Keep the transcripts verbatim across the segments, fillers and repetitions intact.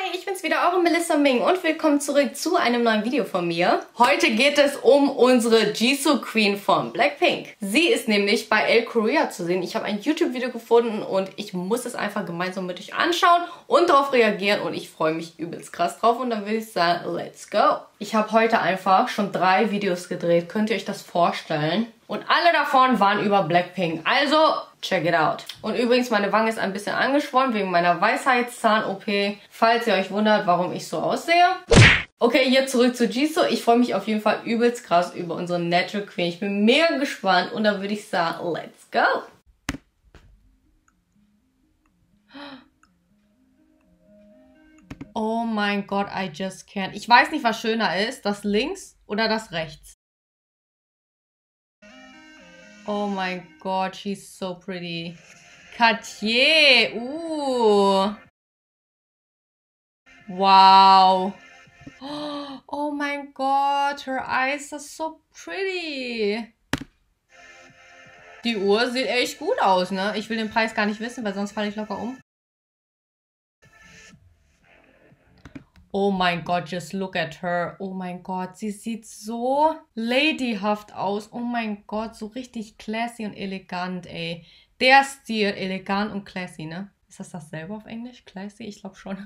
Hi, ich bin's wieder, eure Melissa Ming und willkommen zurück zu einem neuen Video von mir. Heute geht es um unsere Jisoo Queen von Blackpink. Sie ist nämlich bei Elle Korea zu sehen. Ich habe ein YouTube-Video gefunden und ich muss es einfach gemeinsam mit euch anschauen und darauf reagieren und ich freue mich übelst krass drauf und dann würde ich sagen, let's go. Ich habe heute einfach schon drei Videos gedreht, könnt ihr euch das vorstellen? Und alle davon waren über Blackpink, also check it out. Und übrigens, meine Wange ist ein bisschen angeschwollen wegen meiner Weisheitszahn-O P, falls ihr euch wundert, warum ich so aussehe. Okay, jetzt zurück zu Jisoo. Ich freue mich auf jeden Fall übelst krass über unsere Natural Queen. Ich bin mega gespannt und dann würde ich sagen, let's go. Oh mein Gott, I just can't. Ich weiß nicht, was schöner ist, das links oder das rechts. Oh mein Gott, she's so pretty. Cartier, uh. Wow. Oh mein Gott, her eyes are so pretty. Die Uhr sieht echt gut aus, ne? Ich will den Preis gar nicht wissen, weil sonst falle ich locker um. Oh mein Gott, just look at her. Oh mein Gott, sie sieht so ladyhaft aus. Oh mein Gott, so richtig classy und elegant, ey. Der Stil, elegant und classy, ne? Ist das dasselbe auf Englisch? Classy? Ich glaube schon.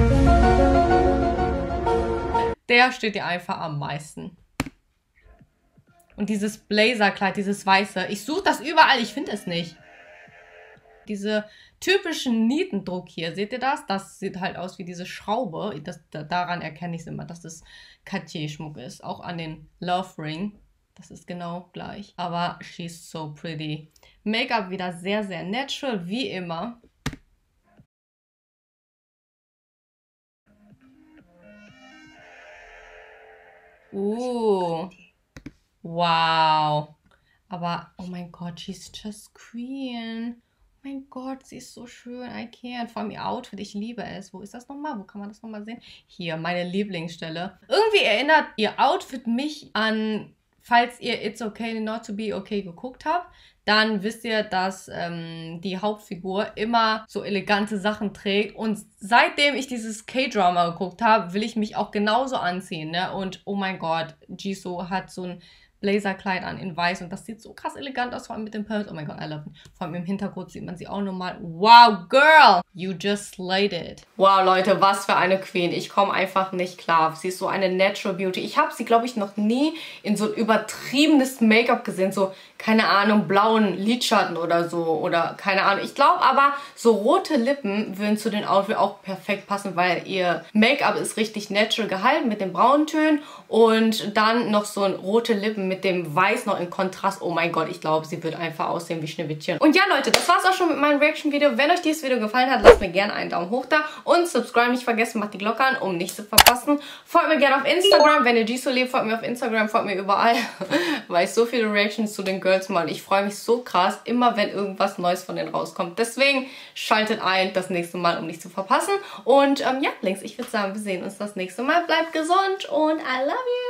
Der steht dir einfach am meisten. Und dieses Blazerkleid, dieses weiße. Ich suche das überall, ich finde es nicht. Diese typischen Nietendruck hier, seht ihr das? Das sieht halt aus wie diese Schraube. Das, da, daran erkenne ich es immer, dass das Cartier-Schmuck ist. Auch an den Love Ring. Das ist genau gleich. Aber she's so pretty. Make-up wieder sehr, sehr natural, wie immer. Uh. Wow. Aber, oh mein Gott, she's just queen. Oh mein Gott, sie ist so schön. I can't. Vor allem ihr Outfit, ich liebe es. Wo ist das nochmal? Wo kann man das nochmal sehen? Hier, meine Lieblingsstelle. Irgendwie erinnert ihr Outfit mich an, falls ihr It's Okay Not To Be Okay geguckt habt, dann wisst ihr, dass ähm, die Hauptfigur immer so elegante Sachen trägt. Und seitdem ich dieses K-Drama geguckt habe, will ich mich auch genauso anziehen, ne? Und oh mein Gott, Jisoo hat so ein Blazerkleid an in weiß und das sieht so krass elegant aus, vor allem mit den Pearls. Oh mein Gott, I love it. Vor allem im Hintergrund sieht man sie auch nochmal. Wow, girl! You just slayed it. Wow, Leute, was für eine Queen. Ich komme einfach nicht klar. Sie ist so eine Natural Beauty. Ich habe sie, glaube ich, noch nie in so ein übertriebenes Make-up gesehen. So, keine Ahnung, blauen Lidschatten oder so. Oder keine Ahnung. Ich glaube aber, so rote Lippen würden zu den Outfit auch perfekt passen, weil ihr Make-up ist richtig natural gehalten mit den braunen Tönen. Und dann noch so ein rote Lippen mit dem Weiß noch in Kontrast. Oh mein Gott, ich glaube, sie wird einfach aussehen wie Schneewittchen. Und ja, Leute, das war's auch schon mit meinem Reaction-Video. Wenn euch dieses Video gefallen hat, lasst mir gerne einen Daumen hoch da und subscribe nicht vergessen, macht die Glocke an, um nichts zu verpassen. Folgt mir gerne auf Instagram, wenn ihr Jisoo lebt, folgt mir auf Instagram, folgt mir überall, weil ich so viele Reactions zu den Girls mache und ich freue mich so krass, immer wenn irgendwas Neues von denen rauskommt. Deswegen schaltet ein das nächste Mal, um nichts zu verpassen. Und ähm, ja, Links, ich würde sagen, wir sehen uns das nächste Mal. Bleibt gesund und I love you!